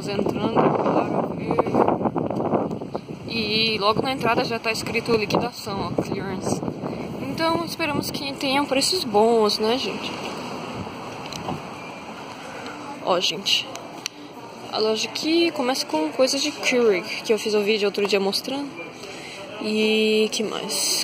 Estamos entrando para ver. E logo na entrada já está escrito liquidação, ó, clearance. Então esperamos que tenham preços bons, né, gente? Ó, gente. A loja aqui começa com coisas de Keurig, que eu fiz um vídeo outro dia mostrando. E que mais?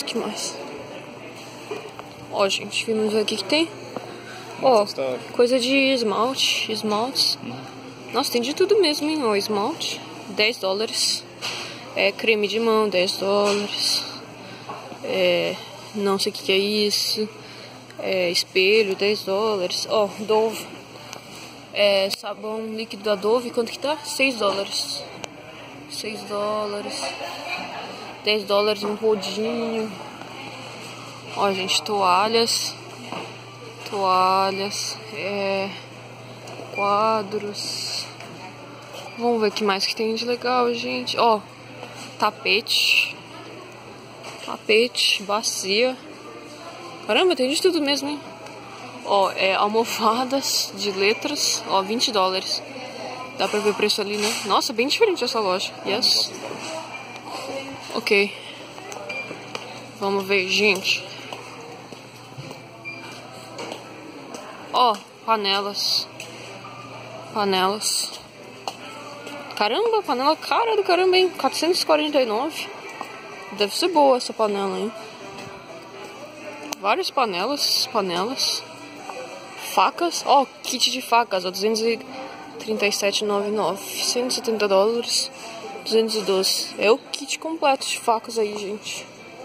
Ó, gente, vimos aqui que tem. Ó, coisa de esmaltes. Nossa, tem de tudo mesmo, hein? Ó, esmalte, $10. Creme de mão, $10. Não sei o que é isso. Espelho, $10. Ó, Dove. Sabão líquido da Dove, quanto que tá? $6. $10 um rodinho. Ó, gente, toalhas, quadros. Vamos ver o que mais que tem de legal, gente. Ó, tapete, bacia. Caramba, tem de tudo mesmo, hein? Ó, almofadas de letras, ó, $20. Dá pra ver o preço ali, né? Nossa, bem diferente essa loja. Yes. Ok. Vamos ver, gente. Ó, panelas. Caramba, panela cara do caramba, hein? 449. Deve ser boa essa panela, hein? Várias panelas. Facas. Ó, kit de facas, ó, $237,99. $170. 212. É o kit completo de facas aí, gente.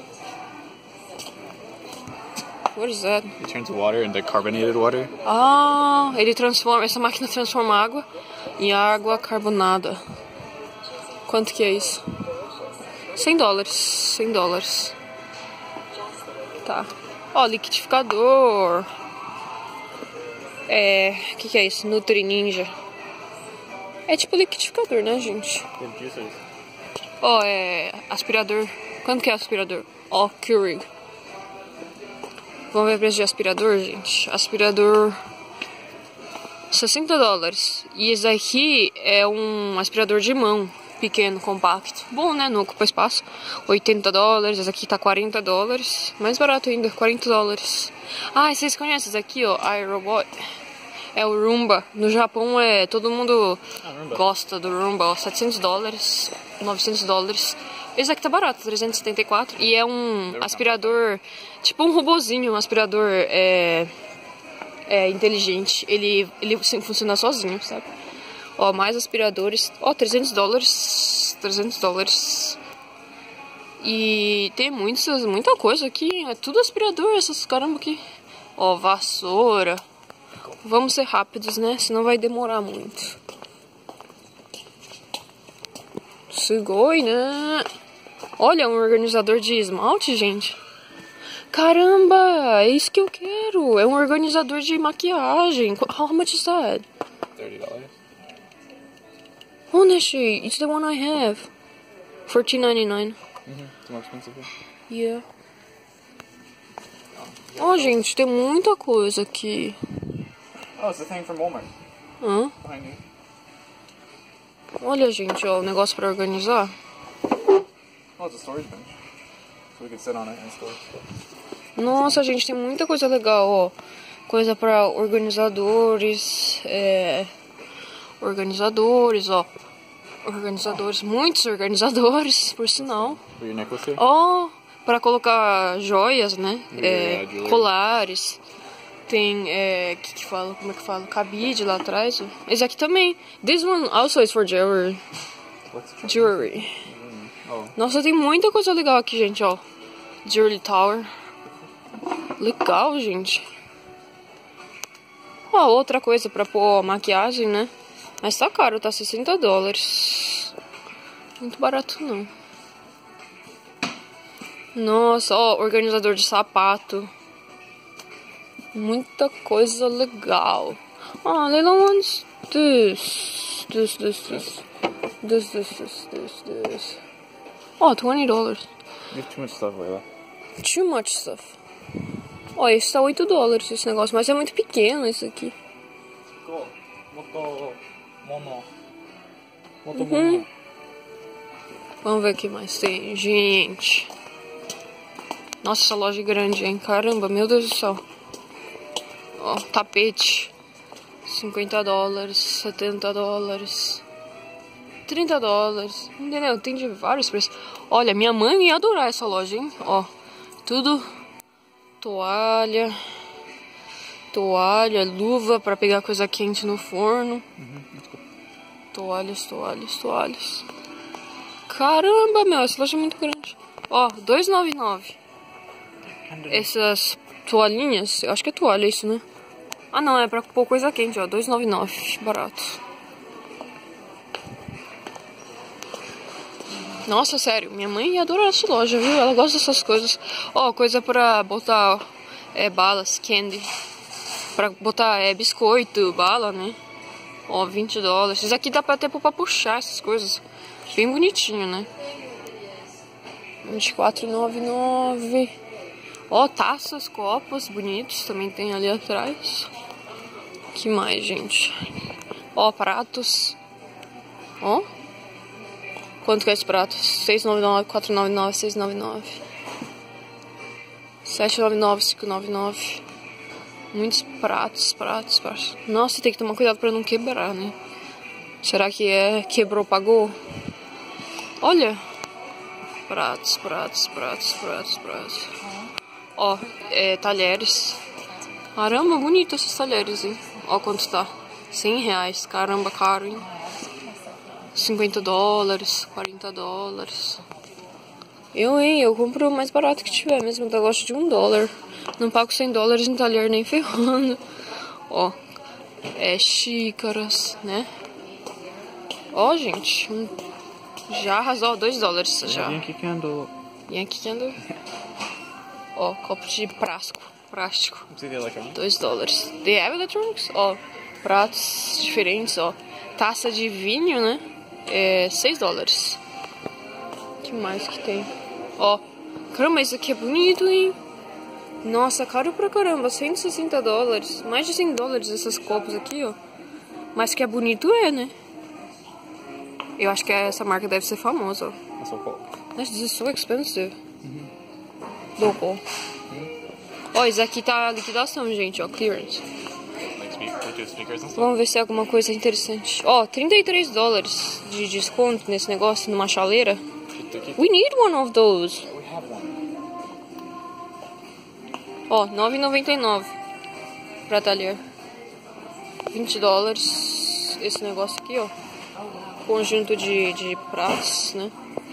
What is that? It turns water into carbonated water. Ah, essa máquina transforma água em água carbonada. Quanto que é isso? $100. Tá. Ó, liquidificador. Que é isso? Nutri Ninja. É tipo liquidificador, né, gente? Ó, aspirador. Quanto que é aspirador? Ó, Keurig. Vamos ver o preço de aspirador, gente. Aspirador, $60. E esse aqui é um aspirador de mão, pequeno, compacto. Bom, né? Não ocupa espaço. $80. Esse aqui tá $40. Mais barato ainda, $40. Ah, vocês conhecem esse aqui, ó? iRobot. É o Roomba. No Japão todo mundo gosta do Roomba, ó. $700, $900. Esse aqui tá barato, $374. E é um aspirador, tipo um robozinho, um aspirador inteligente. Ele funciona sozinho, sabe? Ó, mais aspiradores. Ó, $300. E tem muita coisa aqui. É tudo aspirador, essas caramba aqui. Ó, vassoura. Vamos ser rápidos, né? Senão vai demorar muito. Sugoi, né? Olha, um organizador de esmalte, gente. Caramba, é isso que eu quero. É um organizador de maquiagem. How much is that? $30. Oh, Neshi, it's the one I have. $14.99. It's more expensive. Yeah. Oh, gente, tem muita coisa aqui. Oh, it's the thing from Walmart. Hã? Behind you. Olha, gente, ó, o negócio pra organizar. Oh, it's a storage bench. So we can sit on it and store. Nossa, gente, tem muita coisa legal, ó. Coisa pra organizadores, ó. Muitos organizadores, por sinal. For your necklace here? Ó, pra colocar joias, né? Jewelry. Colares. Tem, como é que fala? Cabide lá atrás. Esse aqui também. This one also is for jewelry. Jewelry. Oh. Nossa, tem muita coisa legal aqui, gente, ó. Jewelry Tower. Legal, gente. Ó, outra coisa pra pôr maquiagem, né? Mas tá caro, tá $60. Muito barato, não. Nossa, ó, organizador de sapato. Muita coisa legal. Ah, they don't want this. Oh, $20. You have too much stuff, Layla. Too much stuff. Ó, esse tá $8 esse negócio, mas é muito pequeno isso aqui. Vamos ver o que mais tem, gente. Nossa, essa loja é grande, hein? Caramba, meu Deus do céu. Ó, tapete. $50, $70, $30. Entendeu? Tem de vários preços. Olha, minha mãe ia adorar essa loja, hein? Ó, tudo. Toalha. Toalha, luva pra pegar coisa quente no forno. Toalhas. Caramba, meu, essa loja é muito grande. Ó, R$2,99. Essas toalhinhas, eu acho que é toalha isso, né? Ah, não, é pra pôr coisa quente, ó, R$2,99. Barato. Nossa, sério, minha mãe adora essa loja, viu? Ela gosta dessas coisas. Ó, coisa pra botar balas, candy. Pra botar biscoito, bala, né? Ó, $20. Isso aqui dá até pra puxar essas coisas. Bem bonitinho, né? R$24,99. Ó, taças, copos bonitos também tem ali atrás. Que mais, gente? Ó, pratos. Ó. Quanto que é esse prato? R$6,99, R$4,99, R$6,99. R$7,99, R$5,99. Muitos pratos. Nossa, tem que tomar cuidado pra não quebrar, né? Será que quebrou, pagou? Olha. Pratos. Ó, talheres. Caramba, bonito esses talheres, hein? Ó quanto tá. R$100. Caramba, caro, hein? $50, $40. Eu compro o mais barato que tiver mesmo, da loja de $1. Não pago $100 em talher nem ferrando. Ó, xícaras, né? Ó, gente, jarras, ó, $2 já. Yankee Candle. Ó, copo de plástico. $2. They have electronics? Ó, pratos diferentes, ó. Taça de vinho, né? $6. Que mais que tem? Ó, caramba, isso aqui é bonito, hein? Nossa, caro pra caramba, $160. Mais de $100 esses copos aqui, ó. Mas que é bonito, né? Eu acho que essa marca deve ser famosa, ó. That's so cool. This is so expensive. Local. Ó, isso aqui tá liquidação, gente, ó, clearance. Vamos ver se é alguma coisa interessante. Ó, $33 de desconto nesse negócio, numa chaleira. We need one of those. Ó, $9,99 pra talher. $20 esse negócio aqui, ó. Conjunto de pratos, né?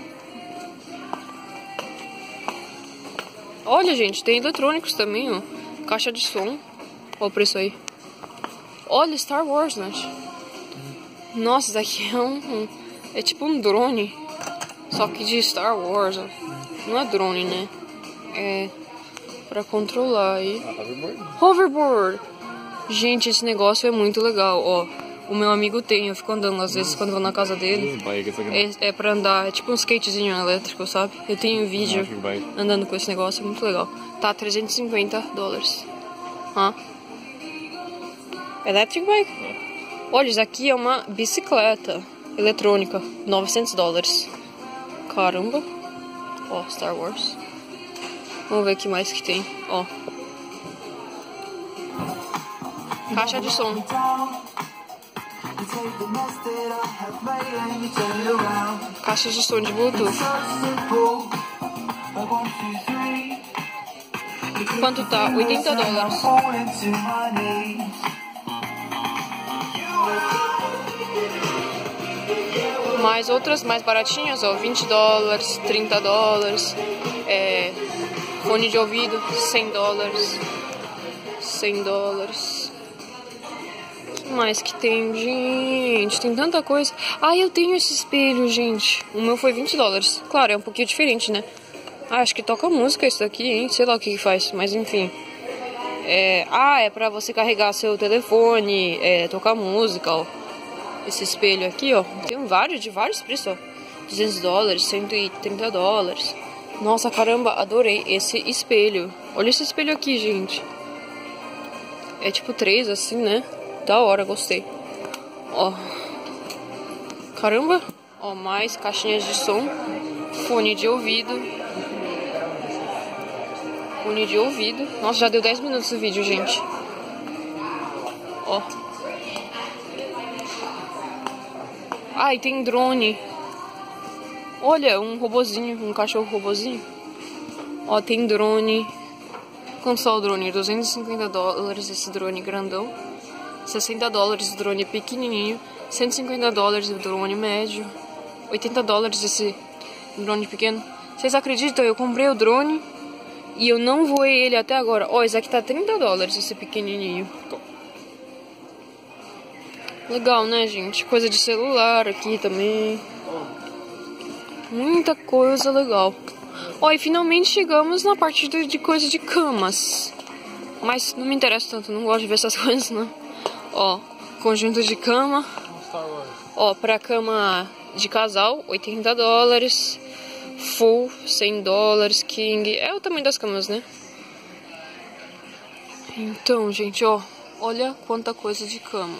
Olha, gente, tem eletrônicos também, ó. Caixa de som. Olha o preço aí. Olha, Star Wars, né? Nossa, isso daqui é tipo um drone. Só que de Star Wars, ó. Não é drone, né? É pra controlar aí. Hoverboard. Gente, esse negócio é muito legal, ó. O meu amigo tem, eu fico andando às vezes quando vou na casa dele. É pra andar, é tipo um skatezinho elétrico, sabe? Eu tenho vídeo andando com esse negócio, é muito legal. Tá, $350. Hã? Electric bike? Olha, isso aqui é uma bicicleta eletrônica, $900. Caramba. Ó, Star Wars. Vamos ver o que mais que tem. Ó. Caixa de som. Caixa de som de Bluetooth. Quanto tá? $80. Mais outras mais baratinhas, ó, $20, $30. Fone de ouvido, $100. $100. O que mais que tem, gente? Tem tanta coisa. Ah, eu tenho esse espelho, gente. O meu foi $20. Claro, é um pouquinho diferente, né? Ah, acho que toca música isso aqui, hein? Sei lá o que faz, mas enfim. É pra você carregar seu telefone, tocar música, ó. Esse espelho aqui, ó. Tem vários, de vários preços, ó. $200, $130. Nossa, caramba, adorei esse espelho. Olha esse espelho aqui, gente. É tipo 3, assim, né? Da hora, gostei. Ó. Caramba! Ó, mais caixinhas de som. Fone de ouvido. Fone de ouvido. Nossa, já deu 10 minutos o vídeo, gente. Ó. Ai, tem drone. Olha, um robozinho, um cachorro robozinho. Ó, tem drone. Quanto só o drone? 250 dólares esse drone grandão. 60 dólares o drone pequenininho. 150 dólares o drone médio. 80 dólares esse drone pequeno. Vocês acreditam? Eu comprei o drone e eu não voei ele até agora. Ó, esse aqui tá 30 dólares esse pequenininho. Legal, né, gente? Coisa de celular aqui também. Muita coisa legal. Ó, e finalmente chegamos na parte de coisa de camas. Mas não me interessa tanto, não gosto de ver essas coisas, não. Ó, conjunto de cama. Ó, pra cama de casal, 80 dólares. Full, 100 dólares. King, é o tamanho das camas, né? Então, gente, ó, olha quanta coisa de cama.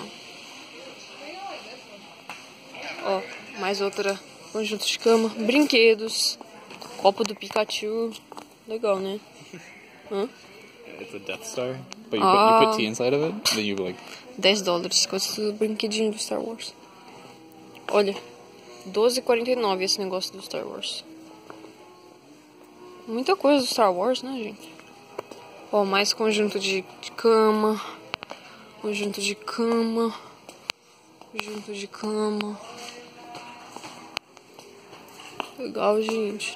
Ó, mais outra conjunto de cama. Brinquedos. Copo do Pikachu. Legal, né? Hã? It's a Death Star, but you put tea inside of it, then you like... 10 dólares, coisa do brinquedinho do Star Wars. Olha, 12,49 esse negócio do Star Wars. Muita coisa do Star Wars, né, gente? Ó, mais conjunto de cama. Conjunto de cama. Conjunto de cama. Legal, gente.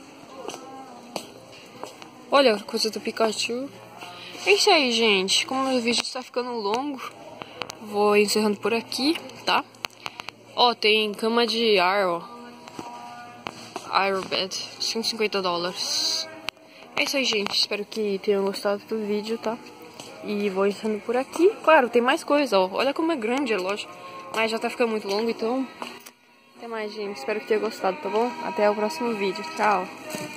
Olha, coisa do Pikachu. É isso aí, gente. Como o vídeo está ficando longo, vou encerrando por aqui, tá? Ó, tem cama de ar, ó. Airbed, 150 dólares. É isso aí, gente. Espero que tenham gostado do vídeo, tá? E vou encerrando por aqui. Claro, tem mais coisa, ó. Olha como é grande a loja. Mas já tá ficando muito longo, então... Até mais, gente. Espero que tenham gostado, tá bom? Até o próximo vídeo. Tchau.